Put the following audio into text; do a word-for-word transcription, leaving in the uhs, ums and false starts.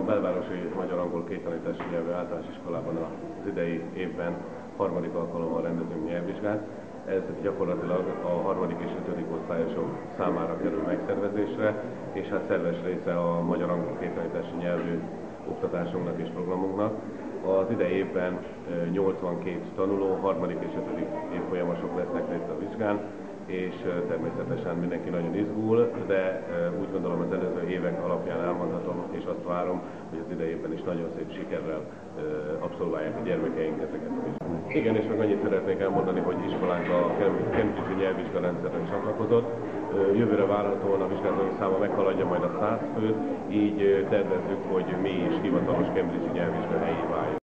Belvárosi Magyar-Angol Kéttanítási Nyelvű Általános Iskolában az idei évben harmadik alkalommal rendezünk nyelvvizsgát. Ez gyakorlatilag a harmadik és ötödik osztályosok számára kerül megszervezésre, és hát szerves része a Magyar-Angol Kéttanítási Nyelvű oktatásunknak és programunknak. Az idei évben nyolcvankét tanuló, harmadik és ötödik évfolyamosok vesznek részt a vizsgán, és természetesen mindenki nagyon izgul, de úgy gondolom az előző évek alapján elmondhatom, és azt várom, hogy az idei évben is nagyon szép sikerrel abszolválják a gyermekeink ezeket a vizsgákat. Igen, és meg annyit szeretnék elmondani, hogy iskolánk a Cambridge-i nyelvvizsgarendszerre csatlakozott. Jövőre várhatóan a vizsgázóink száma meghaladja majd a száz főt, így tervezzük, hogy mi is hivatalos Cambridge-i nyelvvizsga helyé váljunk.